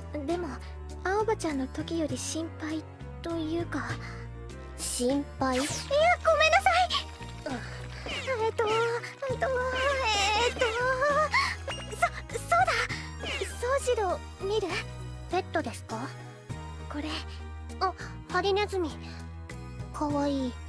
でも青葉ちゃんの時より心配というか。 心配？いや、 ごめんなさい。そうだ、宗次郎見る？ ペットですか？ これ。 あ、ハリネズミ。かわいい。